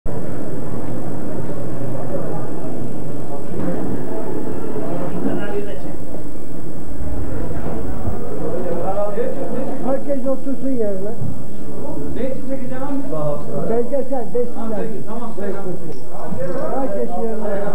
Herkes otursun yerine. Belgesel, besinler. Herkes yerine.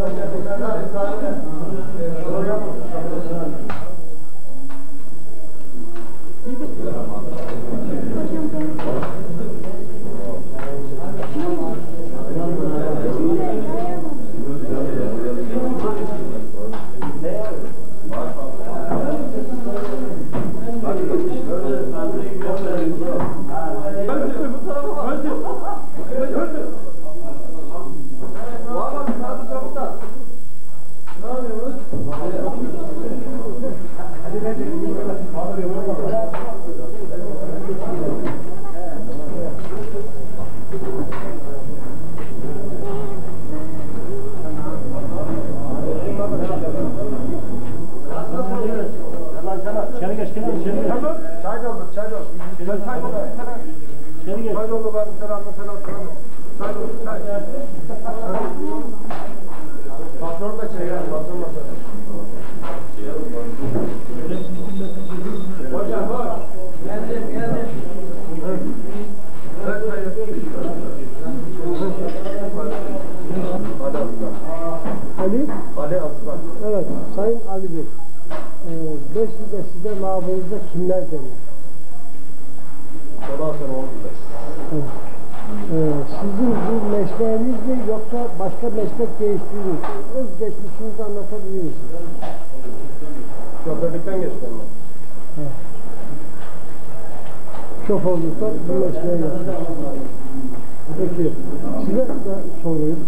Evet, Sayın Ali Bey, Besli'de size labınızda kimler deniyor? Sizin bu mesleğiniz mi yoksa başka meslek değiştirdiniz mi? Öz geçmişinizi anlatabilir misiniz? Şoförlükten geçtim ben. Şoförlükte bu mesleği yapıyorsunuz. Peki, size de sorayım.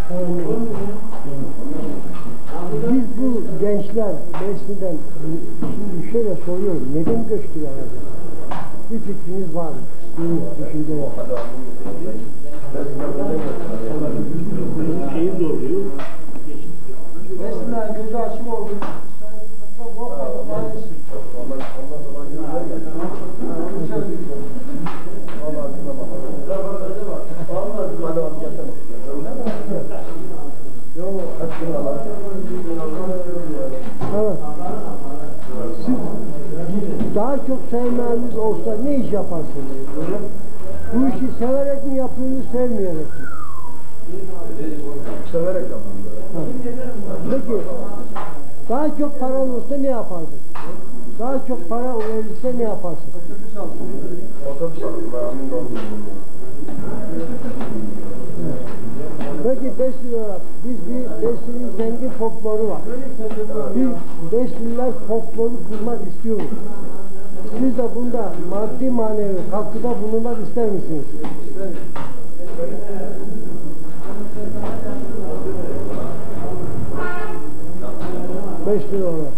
Biz bu gençler Besli'den şimdi şöyle soruyorum, neden göçtüler acaba? Bir fikriniz var mı? Bir düşünce. Şeyi zorluyor. Besli'den gözü açık oldu. Evet. Siz daha çok sevmeniz olsa ne iş yaparsınız? Bu işi severek mi yapıyorsunuz, sevmeyerek mi? Severek yapıyorum. Peki, daha çok paran olsa ne yapardın? Daha çok para verilse ne yaparsın? Otobüs aldım. Peki Besli olarak biz bir Besli'nin zengin folkloru var. Biz Besliler folkloru kurmak istiyoruz. Siz de bunda maddi manevi katkıda bulunmak ister misiniz? Besli olarak.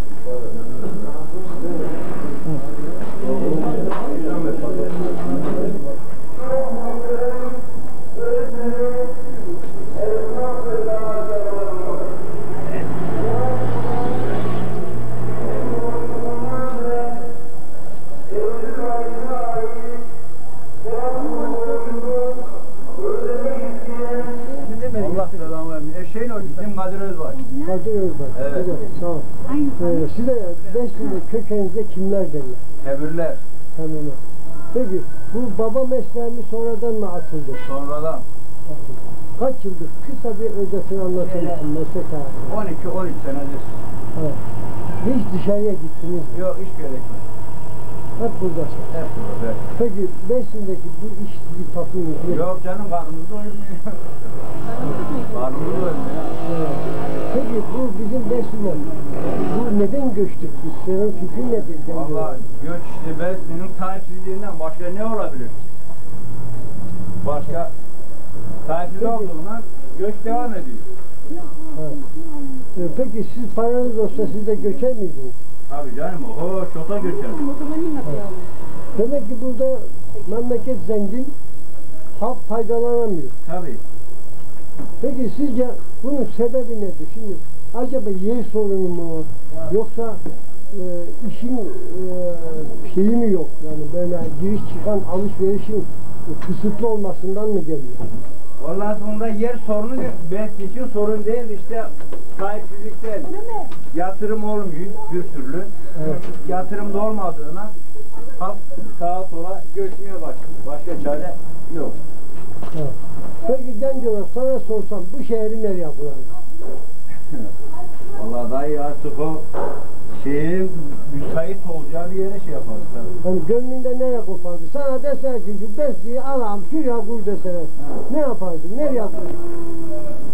Eşeğin o bizim Kadir Özbay. Kadir Özbay. Evet. Güzel, sağ olun. Size Besli'de kökeninize kimler denir? Tebürler. Tamam. Peki bu baba mesleği mi sonradan mı atıldı? Sonradan. Kaç yıldır? Kısa bir özetini anlatır mısın meslek hayatı? 12-13 senedir. Evet. Hiç dışarıya gittiniz mi? Yok, iş gerekmez. Hep buradasın. Hep burada. Peki Besli'deki bu iş bir tatmin ediyor. Yok canım, karnımız doyurmuyor. Karnımız doyurmuyor. Evet. Peki bu bizim Besli'den bu neden göçtük biz? Senin fikrin nedir? Valla göç işte Besli'nin sahipsizliğinden başka ne olabilir? Başka sahipsiz olduğundan göç devam ediyor. Evet. Peki siz paranız olsa siz de göçer miydiniz? Tabii canım, oho çokta göçer. Evet. Demek ki burada memleket zengin, halk faydalanamıyor. Tabii. Peki sizce bunun sebebi nedir? Şimdi acaba yer sorunu mu yoksa işin şeyi mi yok? Yani böyle giriş çıkan alışverişin kısıtlı olmasından mı geliyor? Vallahi aslında yer sorunu belki için sorun değil, işte sahipsizlikten yatırım olmuyor bir türlü. Evet. Yatırım da olmadığına halk sağa sola göçmeye başlıyor. Başka çare yok. Evet. Peki genç olarak sana sorsam bu şehri nereye yapılan? Vallahi dayı artık o şeyin müsait olacağı bir yere şey yapalım tabii. Yani gönlünde nereye kopardı? Sana deser ki şu besliği alam şuraya kur deseler. Ne yapardın? Nereye yapardın?